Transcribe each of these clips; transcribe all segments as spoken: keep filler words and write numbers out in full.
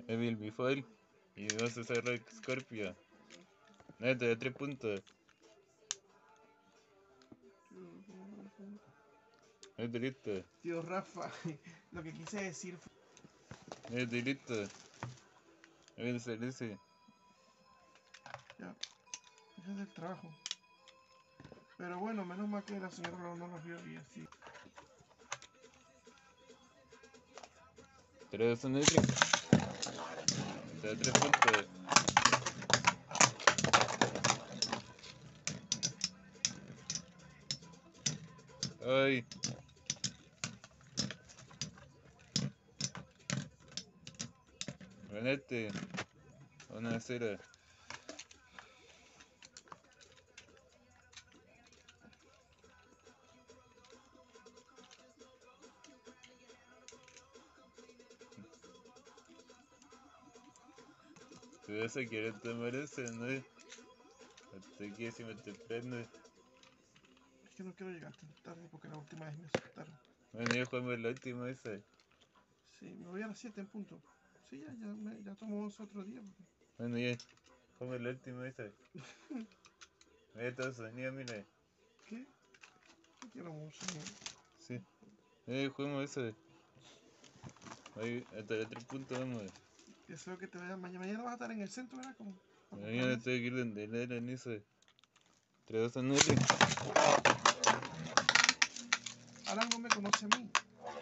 Evil Before y vas a cerrar Scorpio. Neta de tres puntos. Neta listo. Tío Rafa, lo que quise decir fue... Neta listo. Evil se dice. Ya, ese es el trabajo. Pero bueno, menos mal que la señora no, no nos vio y así. Tres son de tres. De tres puntos. Ay. Ganaste. Una cero. Tú vas a querer tomar ese, ¿no? Hasta aquí si me te prende. Es que no quiero llegar tan tarde porque la última vez me asustaron. Bueno, ya jugamos la última esa. Sí, me voy a las siete en punto. Sí, ya, ya, me, ya tomamos otro día. Porque... Bueno, ya. Jugamos la última esa. Mira todo sonido, mira. ¿Qué? ¿Qué quiero mucho? Sí. Eh, juguemos esa. Ahí, hasta los tres puntos vamos. Deseo que te vaya mañana. Mañana vas a estar en el centro, ¿verdad? Como, Mañana tengo que ir donde la eran eso. Tres, dos, nueve. Alan no me conoce a mí.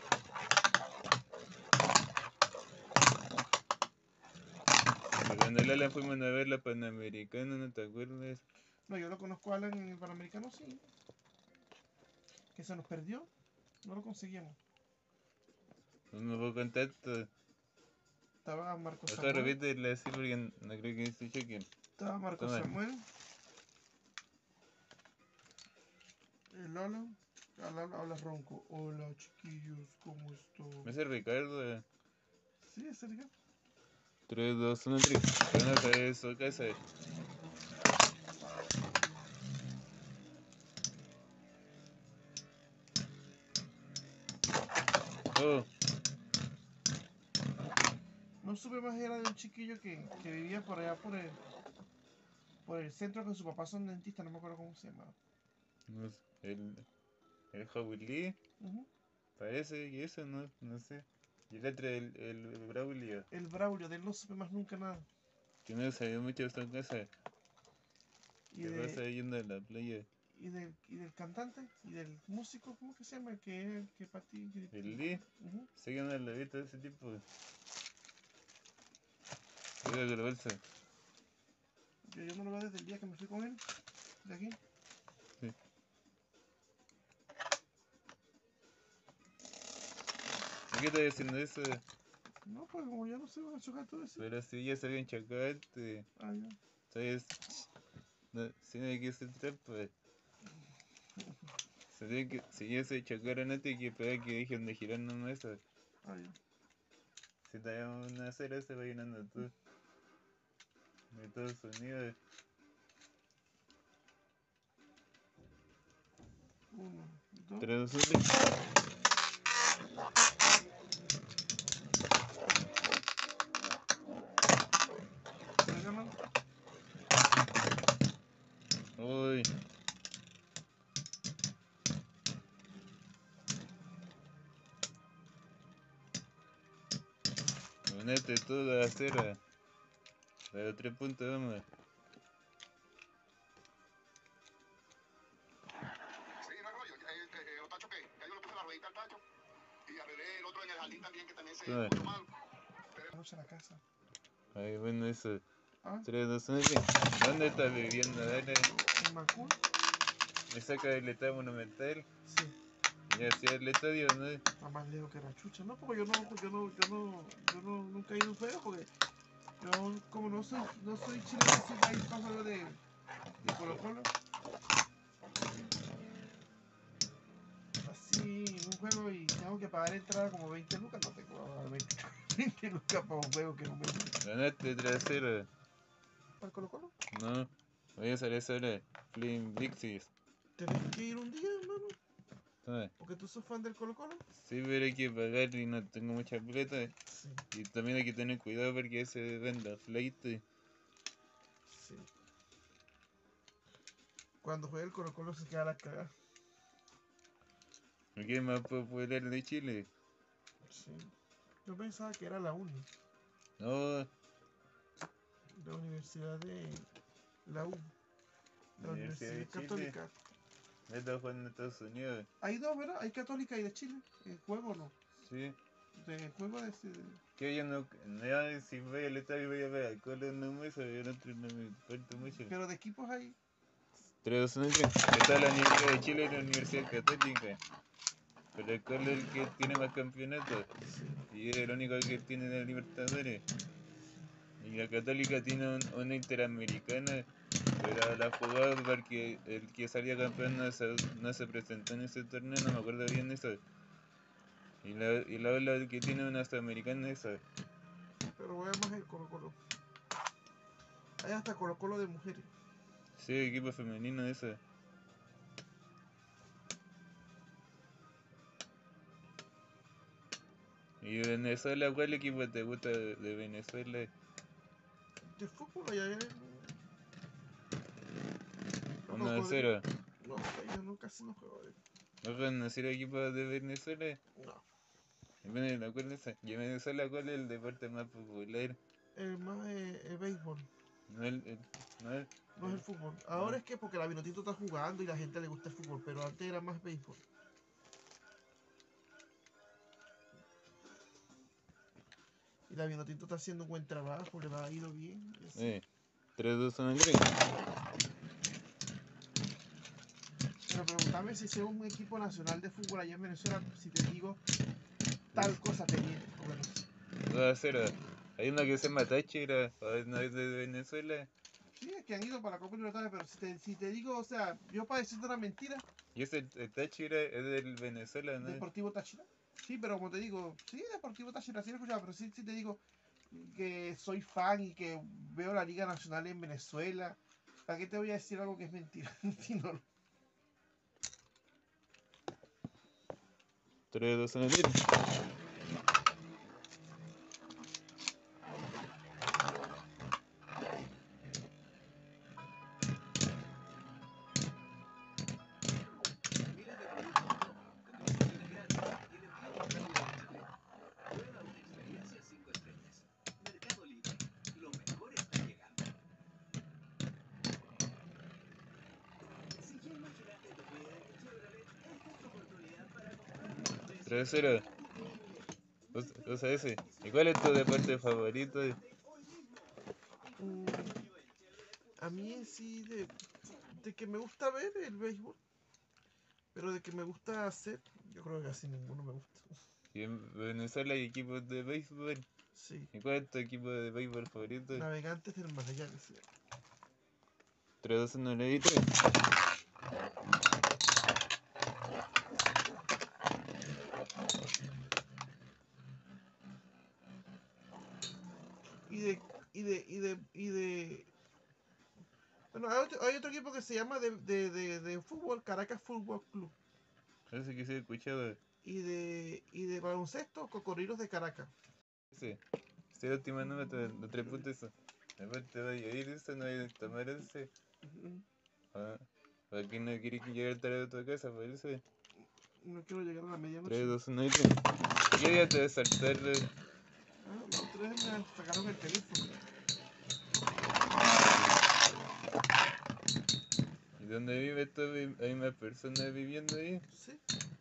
Cuando Lala fuimos a ver la Panamericana, ¿no te acuerdas? No, yo lo conozco a Alan en el Panamericano, sí. Que se nos perdió. No lo conseguimos. No me puedo contacto. Estaba Marco Acá Samuel. repite la así porque no creo que se chequen. Estaba Marco Toma. Samuel. El Lalo. Habla, habla ronco. Hola chiquillos, ¿cómo están? Me hace Ricardo. Sí, es Sergio. tres, dos, uno, tres. Conoce eso, ¿qué hace? Oh. No supe más, era de un chiquillo que, que vivía por allá por el por el centro con su papá son dentistas, no me acuerdo cómo se llamaba. No sé, el, el Howie Lee. Uh-huh. Parece que eso, no, no sé. Y el otro, el, el Braulio. El Braulio, de él no supe más nunca nada. Que no sabía mucho de esta casa. Y Que pasa de, yendo a la playa. y del, y del cantante, y del músico, ¿cómo que se llama? Que, que para ti. Que, El Lee. uh-huh. Sé que no lo he visto de ese tipo. Cuidado con la bolsa. Yo, yo no lo veo desde el día que me fui con él. De aquí. Sí. ¿Por qué estás diciendo eso? No, pues como ya no se van a chocar todo eso. Pero si ya sabían chacarte. Ah, ya. ¿Sabes? No, si no hay que hacer trampa. Se que, si ya se chocaron antes, hay que esperar que dejen de girar nomás eso. Ah, ya. Si te damos una cera, se va llenando todo. De Estados Unidos. Uno, dos. tres, dos, uno. Se ganan. Uy. Ponete toda la cera. De los tres puntos, vamos. Sí, no hay rollo. Eh, eh, ¿Los tachos qué? Ya yo le puse la ruedita al tacho. Y arreglé el otro en el jardín también, que también se puso mal. Noche a la casa. Ay, bueno, eso. Ah, tres, dos, uno. ¿Dónde estás viviendo? Dale. en Macul. Me saca del estado monumental. Sí. Y hacia el estadio, ¿no? Está más lejos que la chucha. No, porque yo no, yo no, yo no, yo no, nunca he ido feo, porque yo como no soy, no soy chileno, así ahí paso algo de, de Colo Colo. Así, un juego y tengo que pagar entrada como veinte lucas, no tengo que pagar veinte, veinte lucas para un juego que no me gusta. Ganaste tres a cero. ¿Para el Colo Colo? No. Voy a hacer eso ahora. Flynn Vixis. Tenés que ir un día, hermano. Ah, Porque tú sos fan del Colo Colo. sí, pero hay que pagar y no tengo mucha plata. Sí, Y también hay que tener cuidado porque se ven las flights. sí. Cuando juega el Colo Colo se queda la cagada. ¿Por qué es más popular de Chile? Sí. Yo pensaba que era la uni, No, la universidad de la U, la Universidad Universidad de Chile. Católica. Me está jugando en Estados Unidos. Hay dos, ¿verdad? Hay Católica y de Chile. El juego no. Sí. De juego de. de- Que yo no, no, si voy al estadio voy a ver al Colo no me sabe, no, no me importa mucho. Pero de equipos hay. Tres, dos, uno, tres. Está la Universidad de Chile y la Universidad Católica. Pero el Colo es el que tiene más campeonatos. Y es el único que tiene la Libertadores. Y la Católica tiene un, una Interamericana. Pero la jugada porque el que salía campeón no se, no se presentó en ese torneo, no me acuerdo bien de eso. Y la, y la otra que tiene una Sudamericana esa. Pero voy a más el Colo Colo. Hay hasta Colo Colo de mujeres. Sí, equipo femenino esa. ¿Y Venezuela? ¿Cuál equipo te gusta de, de Venezuela? De fútbol allá en. Los uno a cocodrilos. cero. No, yo no, casi no juego de. ¿No conocer equipos de Venezuela? No. Bueno, ¿cuál es esa? ¿Y en Venezuela cuál es el deporte más popular? El más es el béisbol. No el, el- no el, No es el el- fútbol. Ahora no. es que porque la Vinotinto está jugando y la gente le gusta el fútbol, pero antes era más béisbol. Y la Vinotinto está haciendo un buen trabajo, le va a ido bien. y así. Eh, tres, dos, uno, tres. Pero pregúntame si sea un equipo nacional de fútbol allá en Venezuela, si te digo tal cosa te viene. o bueno, dos a cero. Hay uno que se llama Táchira, no es de Venezuela. sí, es que han ido para la Copa Libertadores, pero si te, si te digo, o sea, yo para decirte una mentira, Y ese el Táchira es del Venezuela, ¿no? Deportivo Táchira. Sí, pero como te digo, sí, Deportivo Táchira, sí lo he escuchado, pero sí, sí te digo que soy fan y que veo la Liga Nacional en Venezuela. ¿Para qué te voy a decir algo que es mentira? Si no, tres, dos, uno, tres. tres a cero. dos a ese. ¿Y cuál es tu deporte favorito? mm, a mí sí, de, de que me gusta ver el béisbol, pero de que me gusta hacer, yo creo que casi ninguno me gusta. Y en Venezuela hay equipos de béisbol. Sí, ¿Y cuál es tu equipo de béisbol favorito? Navegantes del Magallanes. tres, dos, uno, tres. Y de, y de, y de, y de. Bueno, hay otro, hay otro equipo que se llama de, de, de, de fútbol, Caracas Fútbol Club. Parece que se ha escuchado. Y de, y de baloncesto, Cocodrilos de Caracas. Ese. Este último número te lo tres puntos eso. Después te voy a ir eso, no hay que tomar ese. Ujú. Ah, ¿para qué no quieres llegar tarde a tu casa? Por eso. No quiero llegar a la medianoche. tres, dos, uno, tres. ¿Qué día te vas a saltar? Ah, la otra vez me sacaron el teléfono. ¿Y dónde vives tú? ¿Hay más personas viviendo ahí? Sí.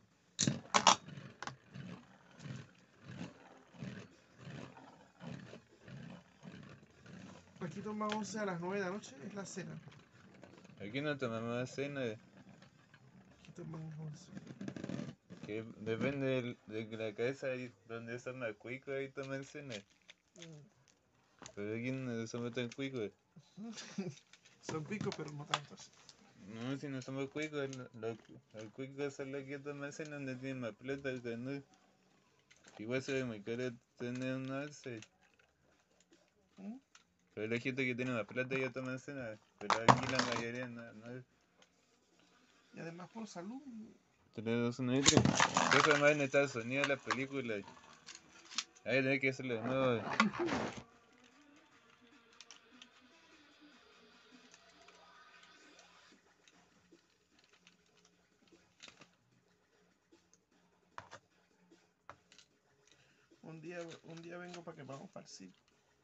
Aquí tomamos once a las nueve de la noche, es la cena. Aquí no tomamos cena. Aquí tomamos once. Que depende del- de la cabeza ahí donde son más cuicos ahí toman cena. Pero aquí no somos tan cuicos. Son picos, pero no tantos. No, si no somos cuicos, lo- lo- los cuicos son los que toman cena donde tienen más plata que no. Igual se ve muy caro tener una once. ¿Mm? Pero la gente que tiene más plata ya toma cena. Pero aquí la mayoría no. no. Y además por salud, tres, dos, uno y tres. Eso más en Estados Unidos las películas. Ahí tenés que hacerlo de nuevo. Un día, un día vengo para que vamos para el circo.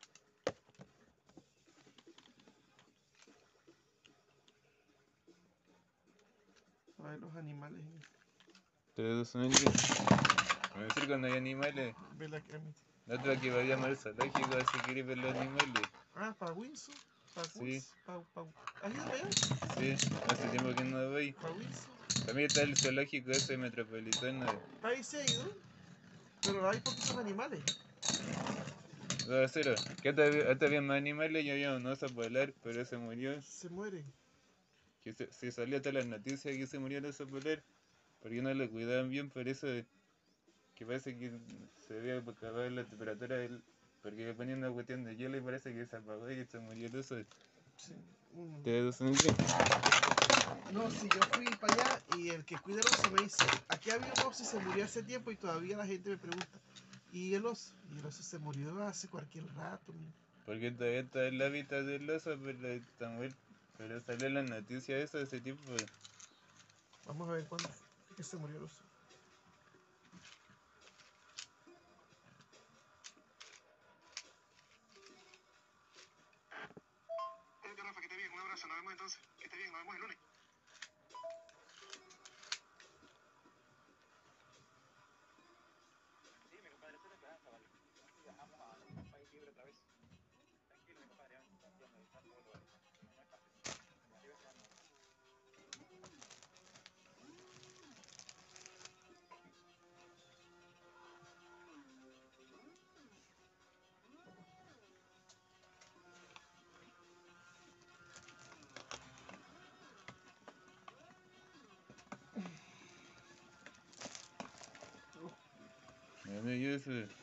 A ver los animales. tres, dos, uno y tres. En el circo no hay animales. Ve la que- La otra que vayamos al zoológico si querés ver los animales. Ah, para Windsor. Para Sí. Wins. Pa, pa, ¿has ido para allá? Sí, hace tiempo que no voy. Para Windsor. También está el zoológico ese metropolitano. Ahí se ha ido. Pero hay porque son animales. dos a cero. Que hasta había, hasta había más animales y había un oso polar, pero se murió. Se mueren. Que se, se salió hasta las noticias que se murió el oso polar. Porque no lo cuidaban bien, por eso que parece que se había acabado la temperatura del, porque le ponían una cuestión de hielo y parece que se apagó y se murió el oso. Sí. Uno. ¿Te dos en qué? No, si yo fui para allá y el que cuida el oso me dice, aquí había un oso y se murió hace tiempo y todavía la gente me pregunta, ¿y el oso? Y el oso se murió hace cualquier rato. Mi. Porque todavía está el hábitat del oso, pero está muerto. Pero salió la noticia eso de ese tipo. Vamos a ver cuándo fue que se murió el oso. Eh, Rafa, que esté bien. Un abrazo. Nos vemos entonces. Que esté bien. Nos vemos el lunes. Mi amigo ese.